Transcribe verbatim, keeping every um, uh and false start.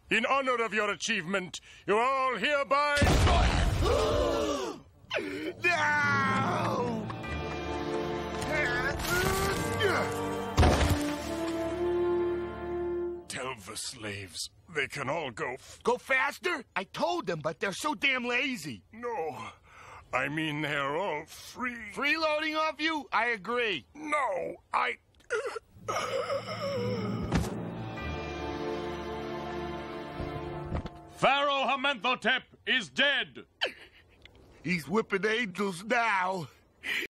In honor of your achievement, you are all hereby... No! Tell the slaves they can all go... F Go faster? I told them, but they're so damn lazy. no, I mean they're all free. Freeloading off you? I agree. No, I... Pharaoh Hamenthotep is dead! He's whipping angels now.